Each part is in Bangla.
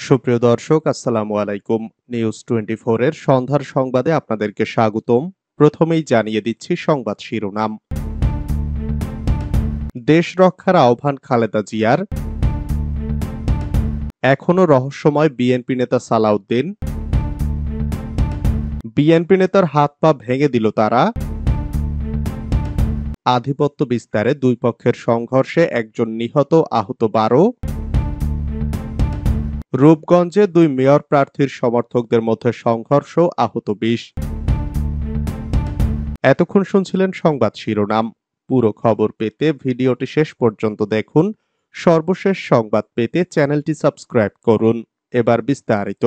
সুপ্রিয় দর্শক, আসসালামু আলাইকুম। নিউজ 24 এর সন্ধ্যার সংবাদে আপনাদেরকে স্বাগতম। প্রথমেই জানিয়ে দিচ্ছি সংবাদ শিরোনাম। দেশ রক্ষার আহ্বান খালেদা জিয়ার, এখনো রহস্যময় বিএনপি নেতা সালাউদ্দিন, বিএনপি নেতার হাত পা ভেঙে দিল তারা, আধিপত্য বিস্তারে দুই পক্ষের সংঘর্ষে একজন নিহত, আহত 12, রূপগঞ্জে দুই মেয়র প্রার্থীর সমর্থকদের মধ্যে সংঘর্ষ, আহত 20। এতক্ষণ শুনছিলেন সংবাদ শিরোনাম। পুরো খবর পেতে ভিডিওটি শেষ পর্যন্ত দেখুন। সর্বশেষ সংবাদ পেতে চ্যানেলটি সাবস্ক্রাইব করুন। এবার বিস্তারিত।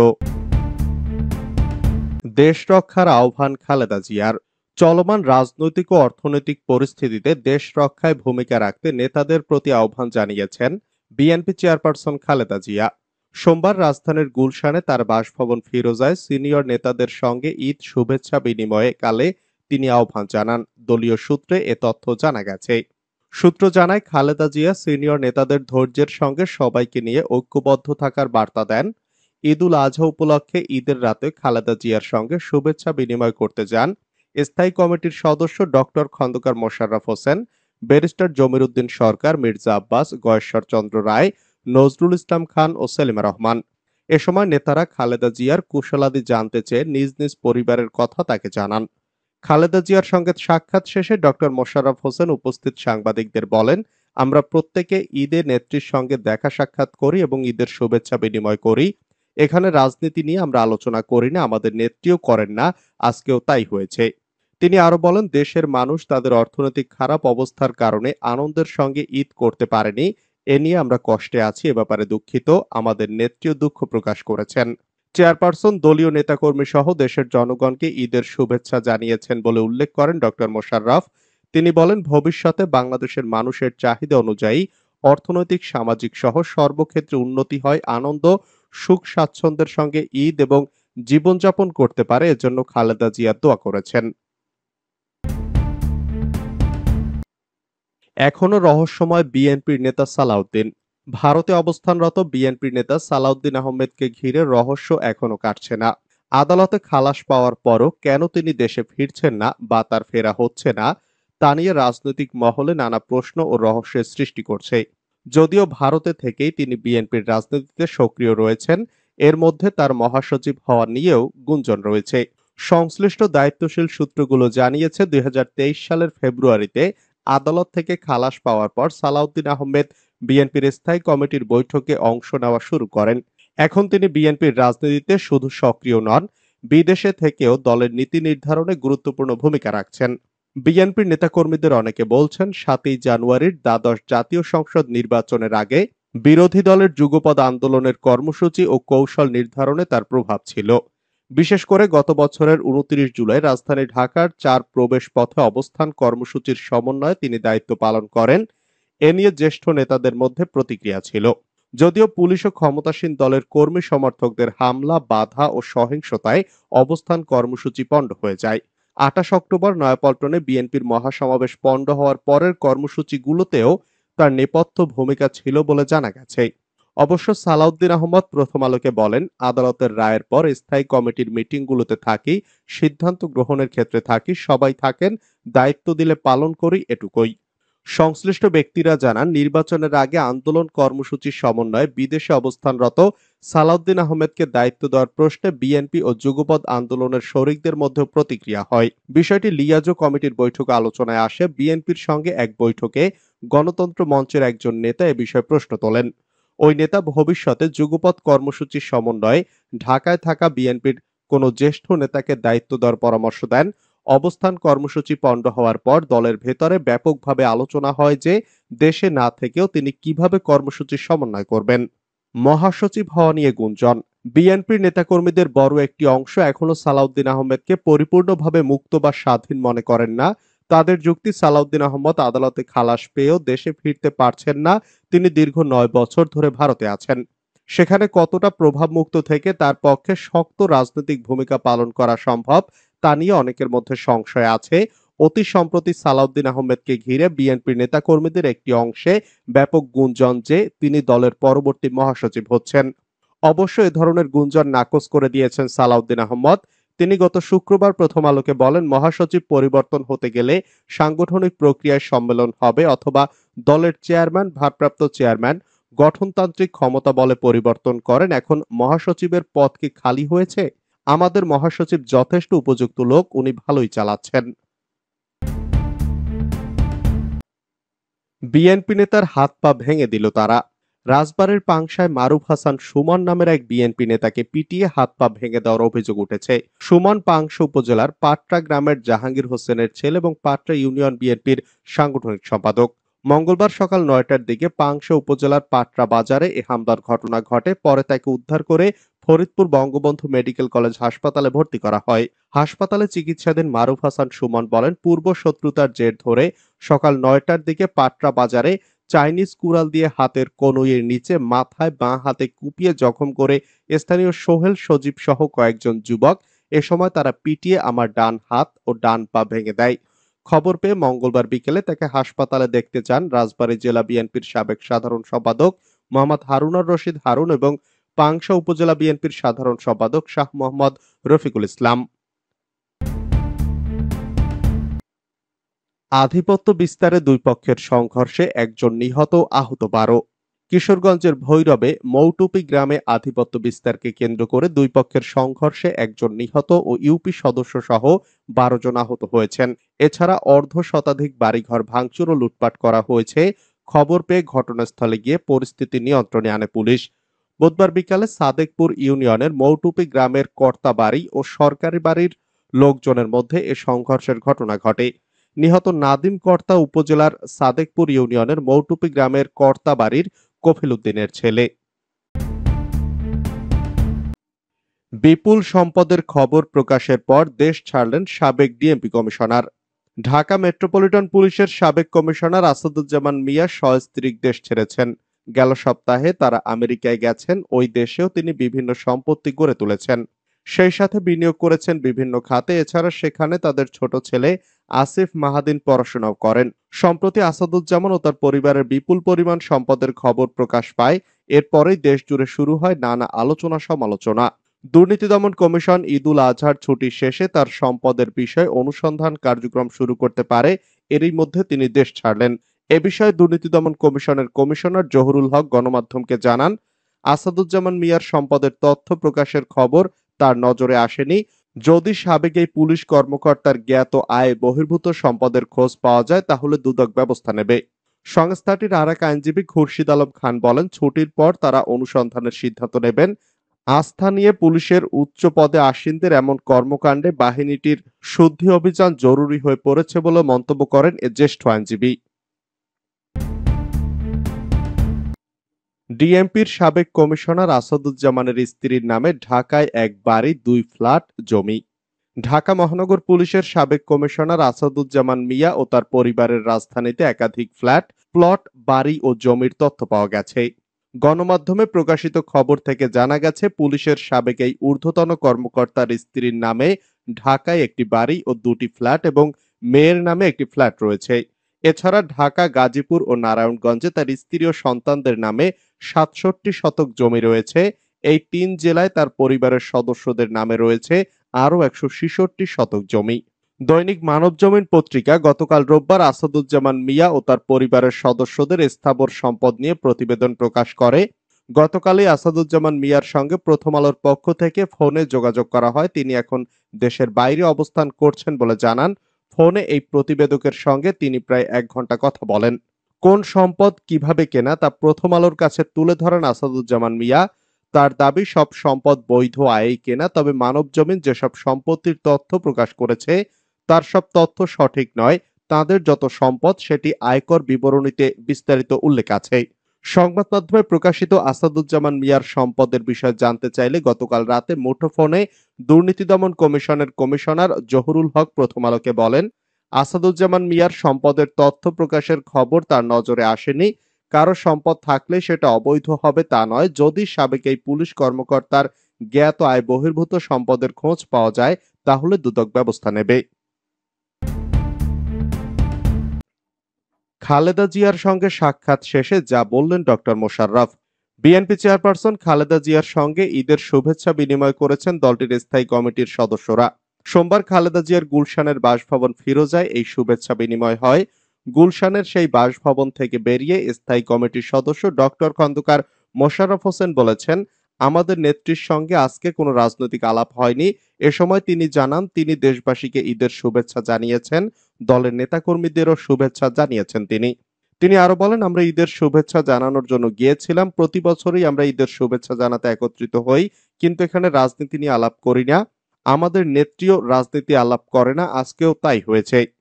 দেশ রক্ষার আহ্বান খালেদা জিয়ার। চলমান রাজনৈতিক ও অর্থনৈতিক পরিস্থিতিতে দেশ রক্ষায় ভূমিকা রাখতে নেতাদের প্রতি আহ্বান জানিয়েছেন বিএনপি চেয়ারপারসন খালেদা জিয়া। সোমবার রাজধানীর গুলশানে তার বাসভবন ফিরোজায় সিনিয়র নেতাদের সঙ্গে ঈদ শুভেচ্ছা বিনিময়ে কালে তিনি আহ্বান জানান। দলীয় সূত্রে এ তথ্য জানা গেছে। সূত্র জানায়, খালেদা জিয়া সিনিয়র নেতাদের ধৈর্যের সঙ্গে সবাইকে নিয়ে ঐক্যবদ্ধ থাকার বার্তা দেন। ঈদুল আজহা উপলক্ষে ঈদের রাতে খালেদা জিয়ার সঙ্গে শুভেচ্ছা বিনিময় করতে যান স্থায়ী কমিটির সদস্য ডক্টর খন্দকার মোশাররফ হোসেন, ব্যারিস্টার জমির উদ্দিন সরকার, মির্জা আব্বাস, গয়েশ্বর চন্দ্র রায়, নজরুল ইসলাম খান ও সেলিমা রহমান। এ সময় নেতারা খালেদা জিয়ার কুশলাদি জানতে চেয়ে নিজ নিজ পরিবারের কথা তাকে জানান। খালেদা জিয়ার সঙ্গে সাক্ষাৎ শেষে ডক্টর মোশাররফ হোসেন উপস্থিত সাংবাদিকদের বলেন, আমরা প্রত্যেকে ঈদে নেত্রীর সঙ্গে দেখা সাক্ষাৎ করি এবং ঈদের শুভেচ্ছা বিনিময় করি। এখানে রাজনীতি নিয়ে আমরা আলোচনা করি না, আমাদের নেত্রীও করেন না, আজকেও তাই হয়েছে। তিনি আরো বলেন, দেশের মানুষ তাদের অর্থনৈতিক খারাপ অবস্থার কারণে আনন্দের সঙ্গে ঈদ করতে পারেনি। এ নিয়ে আমরা কষ্টে আছি, এ ব্যাপারে দুঃখিত। আমাদের নেত্রীও দুঃখ প্রকাশ করেছেন। চেয়ারপারসন দলীয় নেতাকর্মী সহ দেশের জনগণকে ঈদের শুভেচ্ছা জানিয়েছেন বলে উল্লেখ করেন ডক্টর মোশাররফ। তিনি বলেন, ভবিষ্যতে বাংলাদেশের মানুষের চাহিদা অনুযায়ী অর্থনৈতিক, সামাজিক সহ সর্বক্ষেত্রে উন্নতি হয়, আনন্দ, সুখ স্বাচ্ছন্দ্যের সঙ্গে ঈদ এবং জীবনযাপন করতে পারে, এজন্য খালেদা জিয়া দোয়া করেছেন। এখনো রহস্যময় বিএনপির নেতা সালাউদ্দিন। ভারতে অবস্থানরত বিএনপির নেতা সালাউদ্দিন আহমেদকে ঘিরে রহস্য এখনো কাটছে না। আদালতে খালাস পাওয়ার পরও কেন তিনি দেশে ফিরছেন না বা তার ফেরা হচ্ছে না, তা নিয়ে রাজনৈতিক মহলে নানা প্রশ্ন ও রহস্যের সৃষ্টি করছে। যদিও ভারতে থেকেই তিনি বিএনপির রাজনীতিতে সক্রিয় রয়েছেন, এর মধ্যে তার মহাসচিব হওয়া নিয়েও গুঞ্জন রয়েছে। সংশ্লিষ্ট দায়িত্বশীল সূত্রগুলো জানিয়েছে, 2023 সালের ফেব্রুয়ারিতে আদালত থেকে খালাস পাওয়ার পর সালাউদ্দিন আহমেদ বিএনপির স্থায়ী কমিটির বৈঠকে অংশ নেওয়া শুরু করেন। এখন তিনি বিএনপির রাজনীতিতে শুধু সক্রিয় নন, বিদেশে থেকেও দলের নীতি নির্ধারণে গুরুত্বপূর্ণ ভূমিকা রাখছেন। বিএনপির নেতাকর্মীদের অনেকে বলছেন, 7ই জানুয়ারির দ্বাদশ জাতীয় সংসদ নির্বাচনের আগে বিরোধী দলের যুগপৎ আন্দোলনের কর্মসূচি ও কৌশল নির্ধারণে তার প্রভাব ছিল। বিশেষ করে গত বছরের 29 জুলাই রাজধানী ঢাকার 4 প্রবেশ পথে অবস্থান কর্মসূচির সমন্বয়ে তিনি দায়িত্ব পালন করেন। এ নিয়ে জ্যেষ্ঠ নেতাদের মধ্যে প্রতিক্রিয়া ছিল। যদিও পুলিশ ও ক্ষমতাসীন দলের কর্মী সমর্থকদের হামলা, বাধা ও সহিংসতায় অবস্থান কর্মসূচি পণ্ড হয়ে যায়। 28 অক্টোবর নয়াপল্টনে বিএনপির মহাসমাবেশ পণ্ড হওয়ার পরের কর্মসূচিগুলোতেও তার নেপথ্য ভূমিকা ছিল বলে জানা গেছে। অবশ্য সালাউদ্দিন আহমদ প্রথম আলোকে বলেন, আদালতের রায়ের পর স্থায়ী কমিটির মিটিংগুলোতে থাকি, সিদ্ধান্ত গ্রহণের ক্ষেত্রে থাকি, সবাই থাকেন, দায়িত্ব দিলে পালন করি, এটুকুই। সংশ্লিষ্ট ব্যক্তিরা জানান, নির্বাচনের আগে আন্দোলন কর্মসূচির সমন্বয়ে বিদেশে অবস্থানরত সালাউদ্দিন আহমেদকে দায়িত্ব দেওয়ার প্রশ্নে বিএনপি ও যুগপৎ আন্দোলনের শরিকদের মধ্যে প্রতিক্রিয়া হয়। বিষয়টি লিয়াজো কমিটির বৈঠকে আলোচনায় আসে। বিএনপির সঙ্গে এক বৈঠকে গণতন্ত্র মঞ্চের একজন নেতা এ বিষয়ে প্রশ্ন তোলেন। ওই নেতা ভবিষ্যতে যুগপৎ কর্মসূচির সমন্বয়ে ঢাকায় থাকা বিএনপির কোনো জ্যেষ্ঠ নেতাকে দায়িত্ব দেওয়ার পরামর্শ দেন। অবস্থান কর্মসূচি পণ্ড হওয়ার পর দলের ভেতরে ব্যাপকভাবে আলোচনা হয় যে দেশে না থেকেও তিনি কিভাবে কর্মসূচির সমন্বয় করবেন। মহাসচিব হওয়া নিয়ে গুঞ্জন। বিএনপির নেতাকর্মীদের বড় একটি অংশ এখনো সালাউদ্দিন আহমেদকে পরিপূর্ণভাবে মুক্ত বা স্বাধীন মনে করেন না। তাদের যুক্তি, সালাউদ্দিন আহমদ আদালতে খালাস পেয়েও দেশে ফিরতে পারছেন না। তিনি দীর্ঘ 9 বছর ধরে ভারতে আছেন। সেখানে কতটা প্রভাবমুক্ত থেকে তার পক্ষে শক্ত রাজনৈতিক ভূমিকা পালন করা সম্ভব, তা নিয়ে অনেকের মধ্যে সংশয় আছে। অতি সম্প্রতি সালাউদ্দিন আহমেদকে ঘিরে বিএনপির নেতাকর্মীদের একটি অংশে ব্যাপক গুঞ্জন যে তিনি দলের পরবর্তী মহাসচিব হচ্ছেন। অবশ্য এ ধরনের গুঞ্জন নাকচ করে দিয়েছেন সালাউদ্দিন আহমদ। তিনি গত শুক্রবার প্রথম আলোকে বলেন, মহাসচিব পরিবর্তন হতে গেলে সাংগঠনিক প্রক্রিয়ায় সম্মেলন হবে অথবা দলের চেয়ারম্যান, ভারপ্রাপ্ত চেয়ারম্যান গঠনতান্ত্রিক ক্ষমতা বলে পরিবর্তন করেন। এখন মহাসচিবের পদ কি খালি হয়েছে? আমাদের মহাসচিব যথেষ্ট উপযুক্ত লোক, উনি ভালোই চালাচ্ছেন। বিএনপি নেতার হাত পা ভেঙে দিল তারা। রাজবাড়ীর পাংশায় মারুফ হাসান সুমন নামের এক বিএনপি নেতাকে পিটিয়ে হাত পা ভেঙে দেওয়ার অভিযোগ উঠেছে। সুমন পাংশা উপজেলার পাট্রা গ্রামের জাহাঙ্গীর হোসেনের ছেলে এবং পাট্রা ইউনিয়ন বিএনপির সাংগঠনিক সম্পাদক। মঙ্গলবার সকাল ৯টার দিকে পাংশা উপজেলার পাট্রা বাজারে এ হামলার ঘটনা ঘটে। পরে তাকে উদ্ধার করে ফরিদপুর বঙ্গবন্ধু মেডিকেল কলেজ হাসপাতালে ভর্তি করা হয়। হাসপাতালে চিকিৎসাধীন মারুফ হাসান সুমন বলেন, পূর্ব শত্রুতার জের ধরে সকাল ৯টার দিকে পাট্রা বাজারে চাইনিজ কুড়াল দিয়ে হাতের কনুইয়ের নিচে, মাথায়, বাঁ হাতে কুপিয়ে জখম করে স্থানীয় সোহেল সজীব সহ কয়েকজন যুবক। এ সময় তারা পিটিয়ে আমার ডান হাত ও ডান পা ভেঙে দেয়। খবর পেয়ে মঙ্গলবার বিকেলে তাকে হাসপাতালে দেখতে যান রাজবাড়ী জেলা বিএনপির সাবেক সাধারণ সম্পাদক মোহাম্মদ হারুনুর রশিদ হারুন এবং পাংশা উপজেলা বিএনপির সাধারণ সম্পাদক শাহ মোহাম্মদ রফিকুল ইসলাম। আধিপত্য বিস্তারে দুই পক্ষের সংঘর্ষে একজন নিহত, আহত ১২। কিশোরগঞ্জের ভৈরবে মৌটুপি গ্রামে আধিপত্য বিস্তারকে কেন্দ্র করে দুই পক্ষের সংঘর্ষে একজন নিহত ও ইউপি সদস্য সহ ১২ জন আহত হয়েছেন। এছাড়া অর্ধ শতাধিক বাড়িঘর ভাঙচুর ও লুটপাট করা হয়েছে। খবর পেয়ে ঘটনাস্থলে গিয়ে পরিস্থিতি নিয়ন্ত্রণে আনে পুলিশ। বুধবার বিকালে সাদেকপুর ইউনিয়নের মৌটুপি গ্রামের কর্তা বাড়ি ও সরকারি বাড়ির লোকজনের মধ্যে এ সংঘর্ষের ঘটনা ঘটে। নিহত নাদিম কর্তা উপজেলার সাদেকপুর ইউনিয়নের মৌটুপি গ্রামের কর্তা বাড়ির কফিল উদ্দিনের ছেলে। বিপুল সম্পদের খবর প্রকাশের পর দেশ ছাড়লেন সাবেক ডিএমপি কমিশনার। ঢাকা মেট্রোপলিটন পুলিশের সাবেক কমিশনার আসাদুজ্জামান মিয়া সস্ত্রীক দেশ ছেড়েছেন। গেল সপ্তাহে তারা আমেরিকায় গেছেন। ওই দেশেও তিনি বিভিন্ন সম্পত্তি গড়ে তুলেছেন। সেই সাথে বিনিয়োগ করেছেন বিভিন্ন খাতে। এছাড়া সেখানে তাদের ছোট ছেলে আসিফ মাহাদিন পড়াশোনাও করেন। সম্প্রতি আসাদুজ্জামান ও তার পরিবারের বিপুল পরিমাণ সম্পদের খবর প্রকাশ পায়। এরপরেই দেশ জুড়ে শুরু হয় নানা আলোচনা সমালোচনা। দুর্নীতি দমন কমিশন ঈদুল আজহার ছুটি শেষে তার সম্পদের বিষয়ে অনুসন্ধান কার্যক্রম শুরু করতে পারে। এরই মধ্যে তিনি দেশ ছাড়লেন। এ বিষয়ে দুর্নীতি দমন কমিশনের কমিশনার জহুরুল হক গণমাধ্যমকে জানান, আসাদুজ্জামান মিয়ার সম্পদের তথ্য প্রকাশের খবর তার নজরে আসেনি। যদি সাবেক এই পুলিশ কর্মকর্তার জ্ঞাত আয় বহির্ভূত সম্পদের খোঁজ পাওয়া যায় তাহলে দুদক ব্যবস্থা নেবে। সংস্থাটির আরেক আইনজীবী খুরশিদ আলম খান বলেন, ছুটির পর তারা অনুসন্ধানের সিদ্ধান্ত নেবেন। আস্থা নিয়ে পুলিশের উচ্চ পদে আসীনদের এমন কর্মকাণ্ডে বাহিনীটির শুদ্ধি অভিযান জরুরি হয়ে পড়েছে বলে মন্তব্য করেন এ জ্যেষ্ঠ আইনজীবী। ডিএমপির সাবেক কমিশনার আসাদুজ্জামানের স্ত্রীর নামে ঢাকায় এক বাড়ি, ২ ফ্ল্যাট, জমি। ঢাকা মহানগর পুলিশের সাবেক কমিশনার আসাদুজ্জামান মিয়া ও তার পরিবারের রাজধানীতে একাধিক ফ্ল্যাট, প্লট, বাড়ি ও জমির তথ্য পাওয়া গেছে। গণমাধ্যমে প্রকাশিত খবর থেকে জানা গেছে, পুলিশের সাবেক এই ঊর্ধ্বতন কর্মকর্তার স্ত্রীর নামে ঢাকায় একটি বাড়ি ও ২টি ফ্ল্যাট এবং মেয়ের নামে একটি ফ্ল্যাট রয়েছে। এছাড়া ঢাকা, গাজীপুর ও নারায়ণগঞ্জে তার স্ত্রী ও সন্তানদের নামে ৬৭ শতক জমি রয়েছে। এই ৩ জেলায় তার পরিবারের সদস্যদের নামে রয়েছে আরও ১৬৬ শতক জমি। দৈনিক মানবজমিন পত্রিকা গতকাল রোববার আসাদুজ্জামান মিয়া ও তার পরিবারের সদস্যদের স্থাবর সম্পদ নিয়ে প্রতিবেদন প্রকাশ করে। গতকালই আসাদুজ্জামান মিয়ার সঙ্গে প্রথম আলোর পক্ষ থেকে ফোনে যোগাযোগ করা হয়। তিনি এখন দেশের বাইরে অবস্থান করছেন বলে জানান। ফোনে এই প্রতিবেদকের সঙ্গে তিনি প্রায় ১ ঘন্টা কথা বলেন। কোন সম্পদ কিভাবে কেনা তা প্রথম আলোর কাছে তুলে ধরেন আসাদুজ্জামান মিয়া। তার দাবি, সব সম্পদ বৈধ আয়েই কেনা। তবে মানবজমিন যেসব সম্পত্তির তথ্য প্রকাশ করেছে তার সব তথ্য সঠিক নয়। তাদের যত সম্পদ সেটি আয়কর বিবরণীতে বিস্তারিত উল্লেখ আছে। সংবাদ মাধ্যমে প্রকাশিত আসাদুজ্জামান মিয়ার সম্পদের বিষয়ে জানতে চাইলে গতকাল রাতে মুঠোফোনে দুর্নীতি দমন কমিশনের কমিশনার জহুরুল হক প্রথম আলোকে বলেন, আসাদুজ্জামান মিয়ার সম্পদের তথ্য প্রকাশের খবর তার নজরে আসেনি। কারো সম্পদ থাকলে সেটা অবৈধ হবে তা নয়। যদি সাবেক এই পুলিশ কর্মকর্তার জ্ঞাত আয় বহির্ভূত সম্পদের খোঁজ পাওয়া যায় তাহলে দুদক ব্যবস্থা নেবে। খালেদা জিয়ার সঙ্গে সাক্ষাৎ শেষে যা বললেন doctor Mosharraf. BNP chairperson Khaleda জিয়ার সঙ্গে ঈদের শুভেচ্ছা বিনিময় করেছেন দলটির স্থায়ী কমিটির সদস্যরা। সোমবার খালেদা জিয়ার গুলশানের বাসভবন ফিরোজায় এই শুভেচ্ছা বিনিময় হয়। গুলশানের সেই বাসভবন থেকে বেরিয়ে স্থায়ী কমিটির সদস্য ডক্টর খন্দকার মোশাররফ হোসেন বলেছেন, আমাদের নেত্রীর সঙ্গে আজকে কোনো রাজনৈতিক আলাপ হয়নি। এ সময় তিনি জানান, তিনি দেশবাসীকে ঈদের শুভেচ্ছা জানিয়েছেন। দলের নেতাকর্মীদেরও শুভেচ্ছা জানিয়েছেন তিনি। তিনি আরো বলেন, আমরা ঈদের শুভেচ্ছা জানানোর জন্য গিয়েছিলাম। প্রতি বছরই আমরা ঈদের শুভেচ্ছা জানাতে একত্রিত হই, কিন্তু এখানে রাজনীতি নিয়ে আলাপ করি না। আমাদের নেত্রীও রাজনীতি আলাপ করে না, আজকেও তাই হয়েছে।